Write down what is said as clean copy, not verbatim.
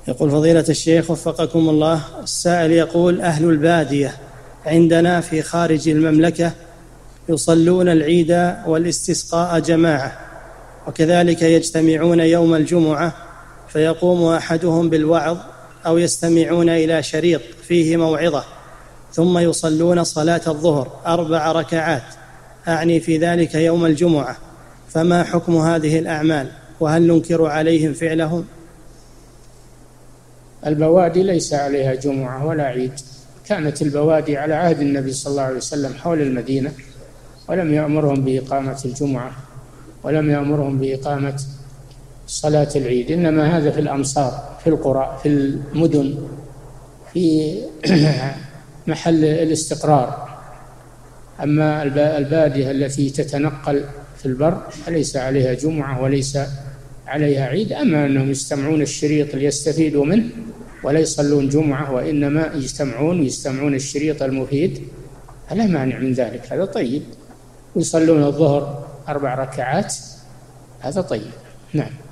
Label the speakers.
Speaker 1: يقول فضيلة الشيخ وفقكم الله، السائل يقول: أهل البادية عندنا في خارج المملكة يصلون العيد والاستسقاء جماعة، وكذلك يجتمعون يوم الجمعة فيقوم أحدهم بالوعظ أو يستمعون إلى شريط فيه موعظة، ثم يصلون صلاة الظهر 4 ركعات، أعني في ذلك يوم الجمعة، فما حكم هذه الأعمال؟ وهل ننكر عليهم فعلهم؟
Speaker 2: البوادي ليس عليها جمعة ولا عيد، كانت البوادي على عهد النبي صلى الله عليه وسلم حول المدينة، ولم يأمرهم بإقامة الجمعة ولم يأمرهم بإقامة صلاة العيد، إنما هذا في الأمصار، في القرى، في المدن، في محل الاستقرار. أما البادية التي تتنقل في البر فليس عليها جمعة وليس عليها عيد. أما أنهم يستمعون الشريط ليستفيدوا منه ولا يصلون جمعة، وإنما يستمعون الشريط المفيد، فلا مانع من ذلك، هذا طيب. ويصلون الظهر 4 ركعات، هذا طيب. نعم.